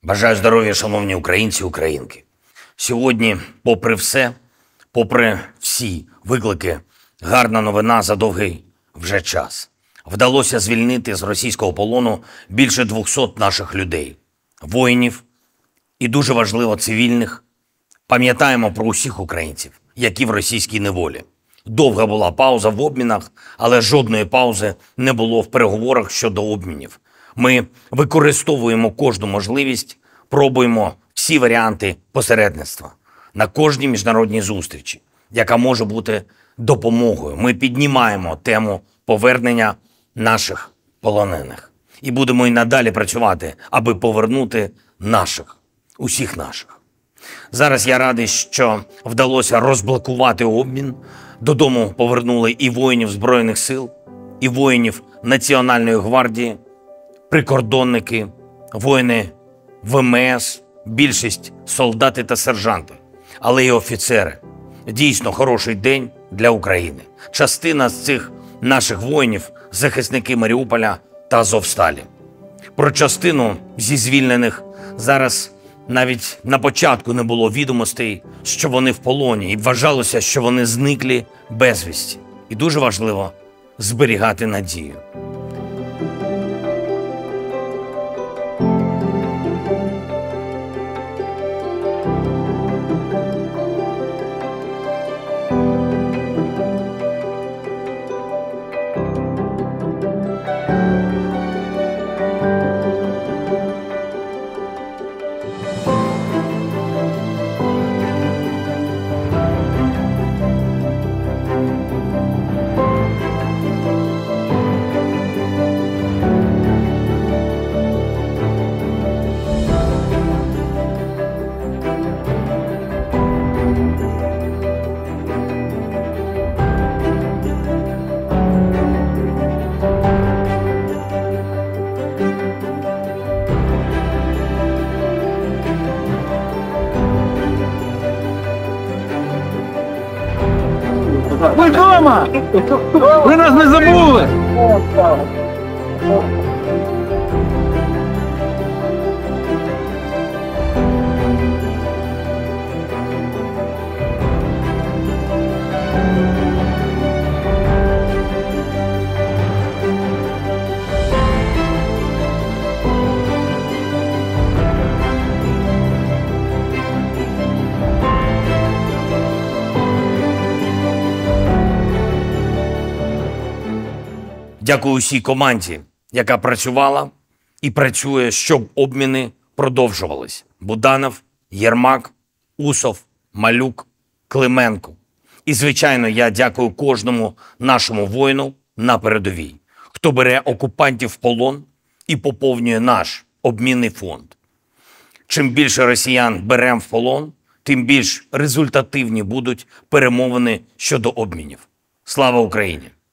Бажаю здоров'я, шановні українці і українки. Сьогодні, попри все, попри всі виклики, гарна новина за довгий вже час. Вдалося звільнити з російського полону більше 200 наших людей, воїнів і, дуже важливо, цивільних. Пам'ятаємо про усіх українців, які в російській неволі. Довга була пауза в обмінах, але жодної паузи не було в переговорах щодо обмінів. Ми використовуємо кожну можливість, пробуємо всі варіанти посередництва на кожній міжнародній зустрічі, яка може бути допомогою. Ми піднімаємо тему повернення наших полонених. І будемо і надалі працювати, аби повернути наших, усіх наших. Зараз я радий, що вдалося розблокувати обмін. Додому повернули і воїнів Збройних сил, і воїнів Національної гвардії, прикордонники, воїни ВМС, більшість солдати та сержанти, але й офіцери. Дійсно хороший день для України. Частина з цих наших воїнів – захисники Маріуполя та Азовсталі. Про частину зі звільнених зараз навіть на початку не було відомостей, що вони в полоні, і вважалося, що вони зниклі безвісті. І дуже важливо зберігати надію. Ви вдома! Ви нас не забули! Дякую усій команді, яка працювала і працює, щоб обміни продовжувались. Буданов, Єрмак, Усов, Малюк, Клименко. І, звичайно, я дякую кожному нашому воїну на передовій, хто бере окупантів в полон і поповнює наш обмінний фонд. Чим більше росіян беремо в полон, тим більш результативні будуть перемовини щодо обмінів. Слава Україні!